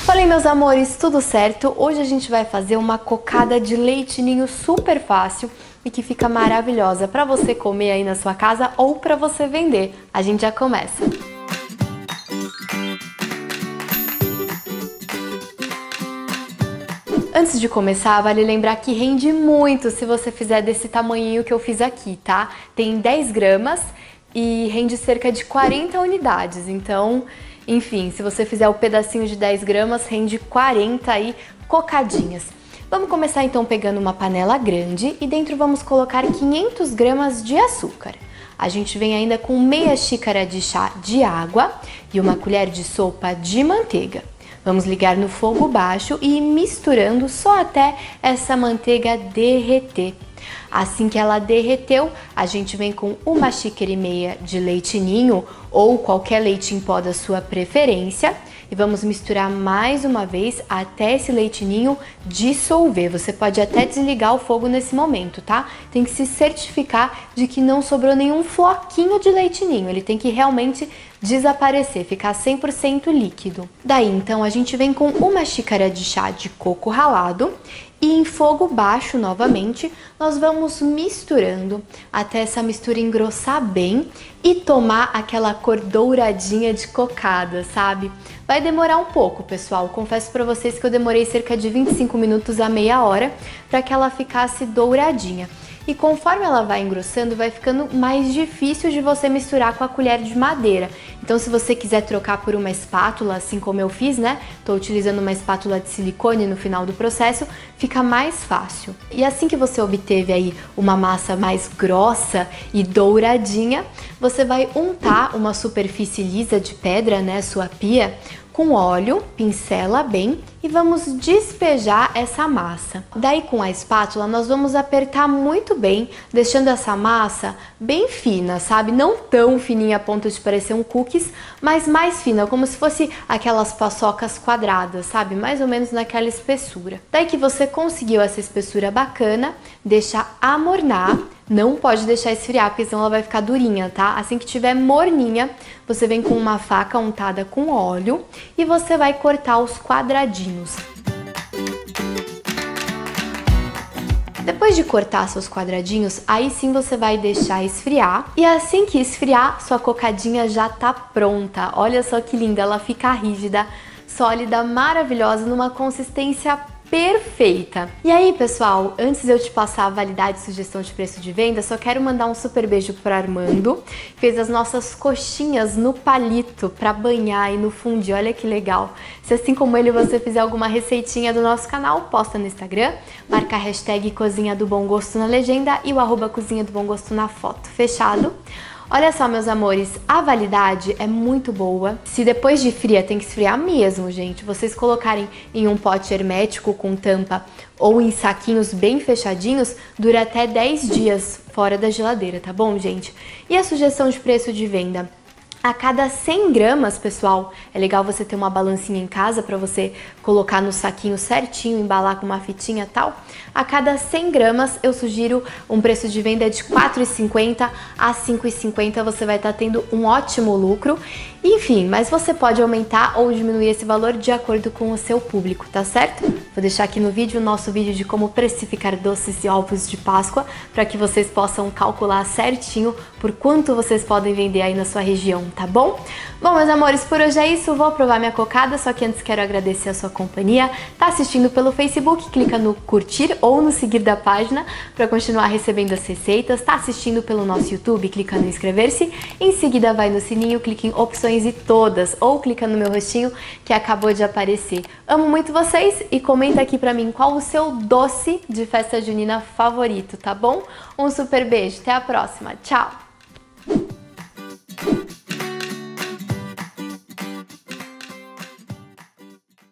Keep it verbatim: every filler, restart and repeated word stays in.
Falei, meus amores, tudo certo? Hoje a gente vai fazer uma cocada de leite ninho super fácil e que fica maravilhosa para você comer aí na sua casa ou para você vender. A gente já começa. Antes de começar, vale lembrar que rende muito se você fizer desse tamanhinho que eu fiz aqui, tá? Tem dez gramas e rende cerca de quarenta unidades, então... Enfim, se você fizer o pedacinho de dez gramas, rende quarenta aí cocadinhas. Vamos começar então pegando uma panela grande e dentro vamos colocar quinhentas gramas de açúcar. A gente vem ainda com meia xícara de chá de água e uma colher de sopa de manteiga. Vamos ligar no fogo baixo e ir misturando só até essa manteiga derreter. Assim que ela derreteu, a gente vem com uma xícara e meia de leite ninho ou qualquer leite em pó da sua preferência e vamos misturar mais uma vez até esse leite ninho dissolver. Você pode até desligar o fogo nesse momento, tá? Tem que se certificar de que não sobrou nenhum floquinho de leite ninho, ele tem que realmente desaparecer, ficar cem por cento líquido. Daí então a gente vem com uma xícara de chá de coco ralado e em fogo baixo novamente nós vamos misturando até essa mistura engrossar bem e tomar aquela cor douradinha de cocada, sabe? Vai demorar um pouco, pessoal. Confesso para vocês que eu demorei cerca de vinte e cinco minutos a meia hora para que ela ficasse douradinha. E conforme ela vai engrossando, vai ficando mais difícil de você misturar com a colher de madeira. Então, se você quiser trocar por uma espátula, assim como eu fiz, né? Tô utilizando uma espátula de silicone no final do processo, fica mais fácil. E assim que você obteve aí uma massa mais grossa e douradinha, você vai untar uma superfície lisa de pedra, né? Sua pia, com óleo, pincela bem e vamos despejar essa massa. Daí com a espátula nós vamos apertar muito bem, deixando essa massa bem fina, sabe? Não tão fininha a ponto de parecer um cookies, mas mais fina, como se fosse aquelas paçocas quadradas, sabe? Mais ou menos naquela espessura. Daí que você conseguiu essa espessura bacana, deixa amornar. Não pode deixar esfriar, porque senão ela vai ficar durinha, tá? Assim que tiver morninha, você vem com uma faca untada com óleo e você vai cortar os quadradinhos. Depois de cortar seus quadradinhos, aí sim você vai deixar esfriar. E assim que esfriar, sua cocadinha já tá pronta. Olha só que linda, ela fica rígida, sólida, maravilhosa, numa consistência perfeita. E aí, pessoal, antes de eu te passar a validade e sugestão de preço de venda, só quero mandar um super beijo para Armando, que fez as nossas coxinhas no palito para banhar e no fundir. Olha que legal. Se assim como ele você fizer alguma receitinha do nosso canal, posta no Instagram, marca a hashtag Cozinha do Bom Gosto na legenda e o arroba Cozinha do Bom Gosto na foto. Fechado? Olha só, meus amores, a validade é muito boa. Se depois de fria, tem que esfriar mesmo, gente. Vocês colocarem em um pote hermético com tampa ou em saquinhos bem fechadinhos, dura até dez dias fora da geladeira, tá bom, gente? E a sugestão de preço de venda? A cada cem gramas, pessoal, é legal você ter uma balancinha em casa para você colocar no saquinho certinho, embalar com uma fitinha e tal. A cada cem gramas eu sugiro um preço de venda de quatro reais e cinquenta centavos a cinco reais e cinquenta centavos, você vai estar tendo um ótimo lucro. Enfim, mas você pode aumentar ou diminuir esse valor de acordo com o seu público, tá certo? Vou deixar aqui no vídeo o nosso vídeo de como precificar doces e ovos de Páscoa, para que vocês possam calcular certinho por quanto vocês podem vender aí na sua região, tá bom? Bom, meus amores, por hoje é isso, vou provar minha cocada, só que antes quero agradecer a sua companhia. Tá assistindo pelo Facebook, clica no curtir ou no seguir da página para continuar recebendo as receitas. Tá assistindo pelo nosso YouTube, clica no inscrever-se, em seguida vai no sininho, clica em opções e todas, ou clica no meu rostinho que acabou de aparecer. Amo muito vocês e comenta aqui pra mim qual o seu doce de festa junina favorito, tá bom? Um super beijo, até a próxima, tchau!